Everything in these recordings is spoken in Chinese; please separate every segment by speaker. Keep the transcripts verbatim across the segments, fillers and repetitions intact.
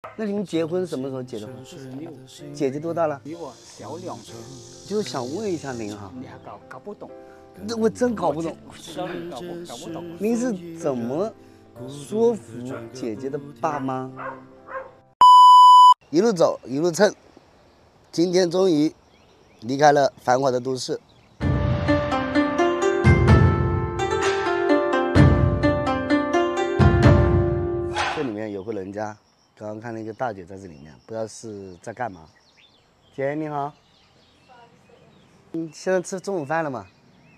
Speaker 1: 那你们结婚什么时候结的婚？姐姐多大了？
Speaker 2: 比我小两岁。
Speaker 1: 就是想问一下您哈，
Speaker 2: 你还搞搞不懂？
Speaker 1: 这我真搞不懂。
Speaker 2: 知道你搞不搞不懂？
Speaker 1: 您是怎么说服姐姐的爸妈？一路走，一路蹭，今天终于离开了繁华的都市。这里面有个人家，刚刚看那个大姐在这里面，不知道是在干嘛。姐你好，你现在吃中午饭了吗？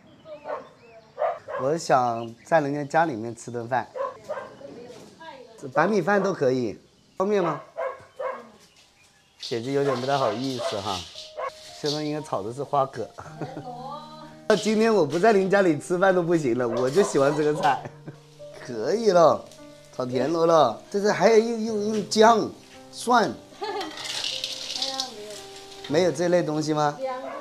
Speaker 1: 我想在人家家里面吃顿饭，白米饭都可以，方便吗？姐姐有点不太好意思哈，现在应该炒的是花蛤。今天我不在您家里吃饭都不行了，我就喜欢这个菜。可以了，炒田螺了，这是还要用用用姜、蒜。没有这类东西吗？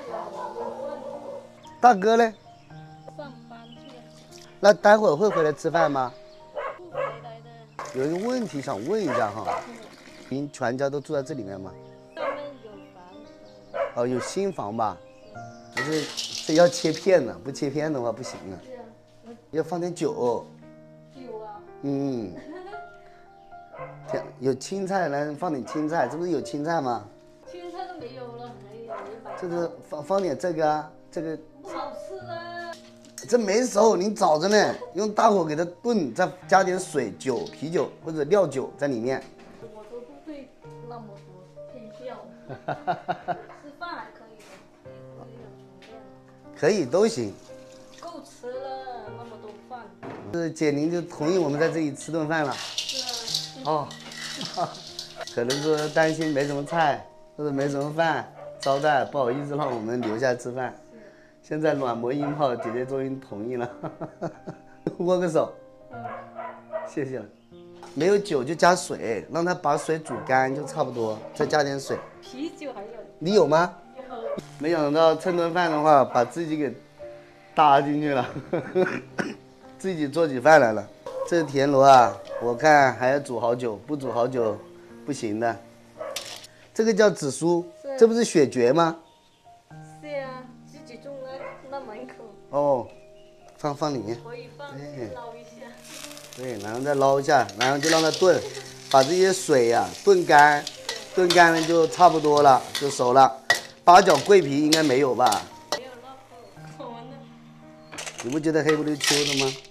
Speaker 1: 大哥呢？
Speaker 3: 上班去了。
Speaker 1: 那待会儿会回来吃饭吗？
Speaker 3: 不回来的。
Speaker 1: 有一个问题想问一下哈，您全家都住在这里面吗？
Speaker 3: 上面有房。
Speaker 1: 哦，有新房吧？可是这要切片呢，不切片的话不行啊。要放点酒。
Speaker 3: 酒啊。
Speaker 1: 嗯。天，有青菜来放点青菜，这不是有青菜吗？
Speaker 3: 青菜都没有了，没有没买。
Speaker 1: 这个放放点这个啊，这个。
Speaker 3: 不好吃了。
Speaker 1: 这没熟，您找着呢，用大火给它炖，再加点水、酒、啤酒或者料酒在里面。
Speaker 3: 我都不会那么多配料。吃饭还可以的，可以有重量。
Speaker 1: 可以都行。
Speaker 3: 够吃了，那么多饭。
Speaker 1: 是姐，您就同意我们在这里吃顿饭了？
Speaker 3: 是啊。
Speaker 1: 哦，可能说担心没什么菜或者没什么饭招待，不好意思让我们留下吃饭。现在软磨硬泡，姐姐终于同意了，握个手，谢谢了。没有酒就加水，让他把水煮干就差不多，再加点水。
Speaker 3: 啤酒还有。
Speaker 1: 你有吗？
Speaker 3: 有。
Speaker 1: 没想到蹭顿饭的话，把自己给搭进去了，自己做起饭来了。这田螺啊，我看还要煮好久，不煮好久不行的。这个叫紫苏，这不是雪蕨吗？
Speaker 3: 是啊，自己种的，那门口。
Speaker 1: 哦，放放里面。
Speaker 3: 可以放，捞一下。
Speaker 1: 对，然后再捞一下，然后就让它炖，把这些水呀、啊、炖干，炖干了就差不多了，就熟了。八角、桂皮应该没有吧？
Speaker 3: 没有那个，我呢？
Speaker 1: 你不觉得黑不溜秋的吗？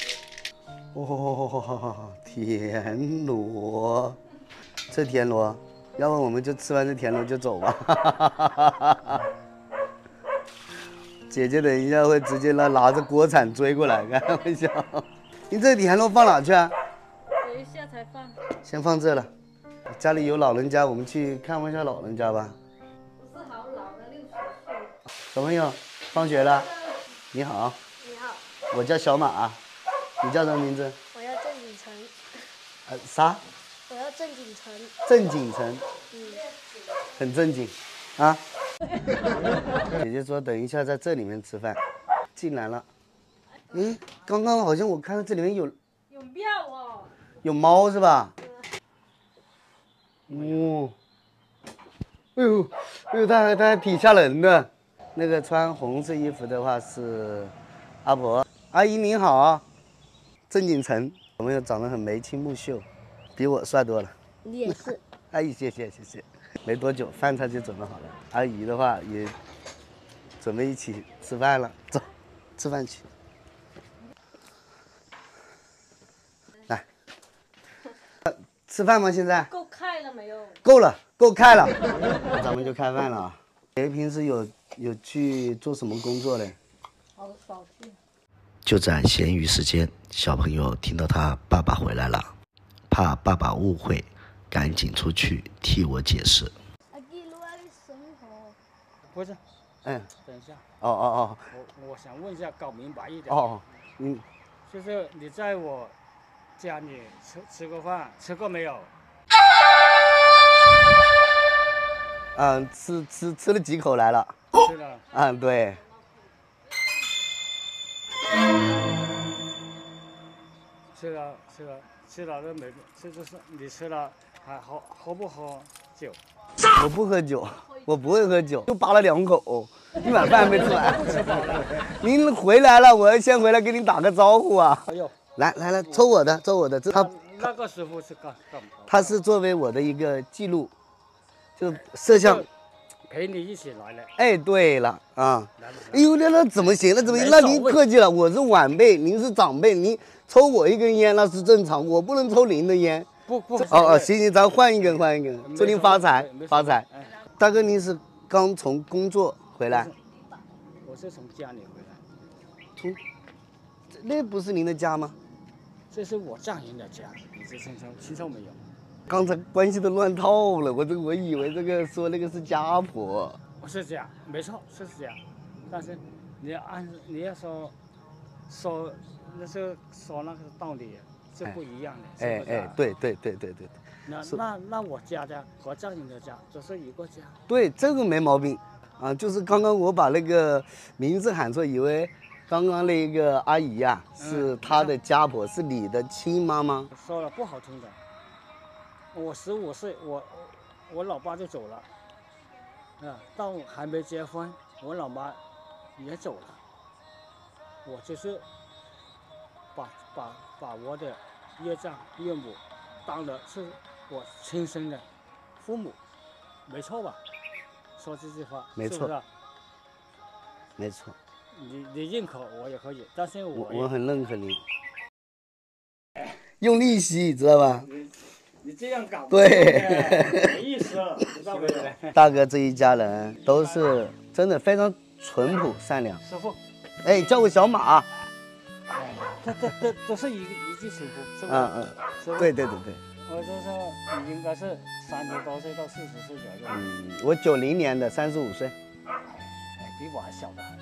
Speaker 1: 哦，田螺，这田螺，要不我们就吃完这田螺就走吧。姐姐等一下会直接拿拿着锅铲追过来，开玩笑。你这田螺放哪去啊？
Speaker 3: 等一下才放。
Speaker 1: 先放这了。家里有老人家，我们去看望一下老人家吧。
Speaker 3: 不是好老的，六十岁。
Speaker 1: 小朋友，放学了。你好。
Speaker 3: 你好。
Speaker 1: 我叫小马。你叫什么名字？
Speaker 3: 我要郑景成。
Speaker 1: 呃，啥？
Speaker 3: 我要郑景成。
Speaker 1: 郑景成。
Speaker 3: 嗯。
Speaker 1: 很正经，啊。姐姐说等一下在这里面吃饭，进来了。诶，刚刚好像我看到这里面有
Speaker 3: 有庙哦。
Speaker 1: 有猫是吧？哦。哎呦，哎呦，它它还挺吓人的。那个穿红色衣服的话是阿婆，阿姨您好。郑景成，小朋友长得很眉清目秀，比我帅多了。
Speaker 3: 你也是。
Speaker 1: 阿姨，谢谢谢谢。没多久饭菜就准备好了，阿姨的话也准备一起吃饭了，走，吃饭去。来，吃饭吗？现在
Speaker 3: 够开了没有？
Speaker 1: 够了，够开了，那咱们就开饭了啊。你平时有有去做什么工作嘞？
Speaker 3: 好少去。
Speaker 4: 就在闲余时间，小朋友听到他爸爸回来了，怕爸爸误会，赶紧出去替我解释。
Speaker 2: 不是，
Speaker 1: 嗯，
Speaker 2: 等一下。
Speaker 1: 哦哦哦。
Speaker 2: 我我想问一下，搞明白一点。
Speaker 1: 哦，嗯，
Speaker 2: 就是你在我家里吃吃过饭，吃过没有？
Speaker 1: 嗯，吃吃吃了几口来了。
Speaker 2: 吃了。
Speaker 1: 嗯，对。
Speaker 2: 吃了吃了吃了都没，这就是你吃了还喝喝不喝酒？
Speaker 1: 我不喝酒，我不会喝酒，就扒了两口，一碗饭没吃完。您回来了，我要先回来给您打个招呼啊。
Speaker 2: 哎呦，
Speaker 1: 来来来，抽我的，抽我的，这他
Speaker 2: 那个师傅是干干嘛？
Speaker 1: 他是作为我的一个记录，就摄像。
Speaker 2: 陪你一起来了。
Speaker 1: 哎，对了啊，哎呦，那那怎么行？那怎么行？那您客气了，我是晚辈，您是长辈，您抽我一根烟那是正常，我不能抽您的烟。
Speaker 2: 不不，
Speaker 1: 哦哦，行行，咱换一根，换一根，祝您发财发财。大哥，您是刚从工作回来？
Speaker 2: 我是从家里回来。
Speaker 1: 从，那不是您的家吗？
Speaker 2: 这是我丈人的家，你这清楚清楚没有？
Speaker 1: 刚才关系都乱套了，我这我以为这个说那个是家婆。
Speaker 2: 不是家，没错是家，但是你要按你要说说那是说那个道理是不一样的。
Speaker 1: 哎哎，对对对对对。
Speaker 2: 那那那我家的和丈人的家都是一个家。
Speaker 1: 对，这个没毛病，啊，就是刚刚我把那个名字喊错，以为刚刚那个阿姨呀、啊、是她的家婆，是你的亲妈妈。
Speaker 2: 说了不好听的。我十五岁，我我老爸就走了，啊，到还没结婚，我老妈也走了，我就是把把把我的岳丈岳母当的是我亲生的父母，没错吧？说这句话，
Speaker 1: 没错，
Speaker 2: 是不是？
Speaker 1: 没错。
Speaker 2: 你你认可我也可以，但是我
Speaker 1: 我我很认可你，用利息知道吧？
Speaker 2: 你这样搞
Speaker 1: 对，
Speaker 2: 没意思，知道没有？
Speaker 1: 大哥这一家人都是真的非常淳朴善良。
Speaker 2: 师傅，
Speaker 1: 哎，叫我小马。
Speaker 2: 哎，这这这这是一一句师傅，是不是？
Speaker 1: 嗯嗯，
Speaker 2: 师傅，
Speaker 1: 对对对对。
Speaker 2: 我就是你应该是三十多岁到四十岁左右。
Speaker 1: 嗯，我九零年的，三十五岁。
Speaker 2: 哎，比我还小的很，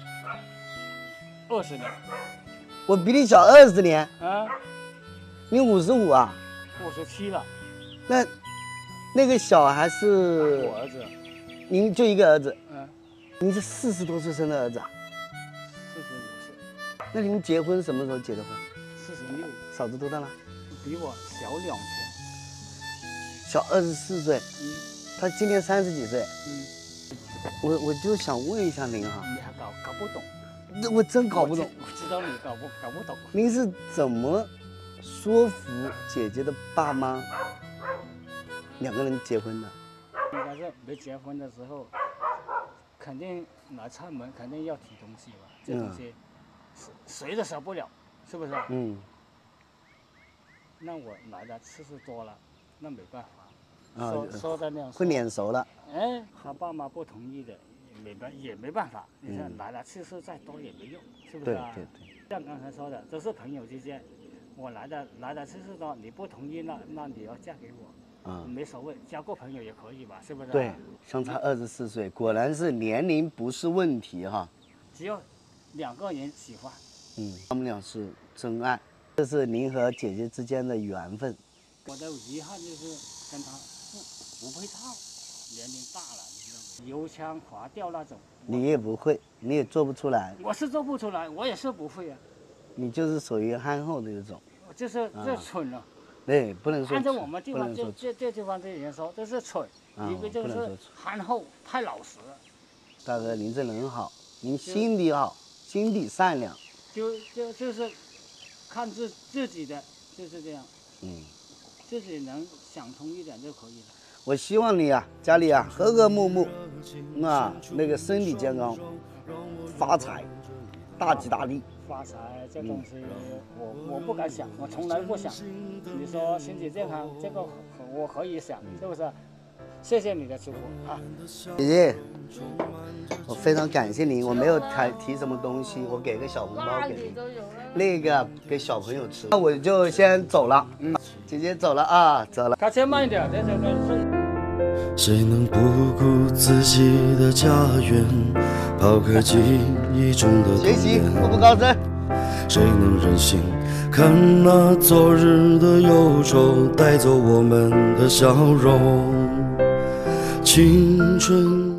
Speaker 2: 二十年。
Speaker 1: 我比你小二十年。
Speaker 2: 啊？
Speaker 1: 你五十五啊？
Speaker 2: 五十七了。
Speaker 1: 那那个小还是
Speaker 2: 我儿子。
Speaker 1: 您就一个儿子？
Speaker 2: 嗯。
Speaker 1: 您是四十多岁生的儿子啊？
Speaker 2: 四十五岁。
Speaker 1: 那您结婚什么时候结的婚？
Speaker 2: 四十六。
Speaker 1: 嫂子多大了？
Speaker 2: 比我小两岁。
Speaker 1: 小二十四岁。
Speaker 2: 嗯。
Speaker 1: 他今年三十几岁。
Speaker 2: 嗯。
Speaker 1: 我我就想问一下您哈。
Speaker 2: 你还搞搞不懂？
Speaker 1: 那我真搞不懂。
Speaker 2: 我知道你搞不搞不懂。
Speaker 1: 您是怎么说服姐姐的爸妈两个人结婚的？
Speaker 2: 应该是没结婚的时候，肯定来串门，肯定要提东西吧？这东西谁谁都少不了，是不是？
Speaker 1: 嗯。
Speaker 2: 那我来的次数多了，那没办法。
Speaker 1: 啊，
Speaker 2: 说说的那样
Speaker 1: 会脸熟了。
Speaker 2: 哎，他爸妈不同意的，也没办也没办法。你看来的次数再多也没用，是不是啊？
Speaker 1: 对对对。
Speaker 2: 像刚才说的，都是朋友之间。我来的来的次数多，你不同意，那那你要嫁给我，啊、嗯，没所谓，交个朋友也可以吧，是不是、啊？
Speaker 1: 对，相差二十四岁，果然是年龄不是问题哈。
Speaker 2: 只要两个人喜欢，
Speaker 1: 嗯，他们俩是真爱，这是您和姐姐之间的缘分。
Speaker 2: 我的遗憾就是跟他不不配套，年龄大了，你知道吗？油腔滑调那种。
Speaker 1: 你也不会，你也做不出来。
Speaker 2: 我是做不出来，我也是不会啊。
Speaker 1: 你就是属于憨厚的一种，
Speaker 2: 就是这蠢了、啊。
Speaker 1: 对，不能说。
Speaker 2: 按照我们地方这这这地方这人说，这是蠢，
Speaker 1: 啊、
Speaker 2: 一个就是憨厚，太老实了。
Speaker 1: 大哥，您这人好，您心地好，心地善良。
Speaker 2: 就就就是看自自己的，就是这样。
Speaker 1: 嗯。
Speaker 2: 自己能想通一点就可以了。
Speaker 1: 我希望你啊，家里啊和和睦睦，啊，那个身体健康，发财，大吉大利。
Speaker 2: 发财这东西我，我我不敢想，我从来不想。你说身体健康，这个我可以想，是不是？谢谢你的祝福啊，
Speaker 1: 姐姐，我非常感谢您，我没有提提什么东西，我给个小红包给您，那个给小朋友吃。那我就先走了，嗯，姐姐走了啊，走了。
Speaker 2: 开车慢一点，这这这。
Speaker 5: 谁能不顾自己的家园，抛开记忆中的
Speaker 1: 学习，步步高升。
Speaker 5: 谁能忍心看那昨日的忧愁带走我们的笑容？青春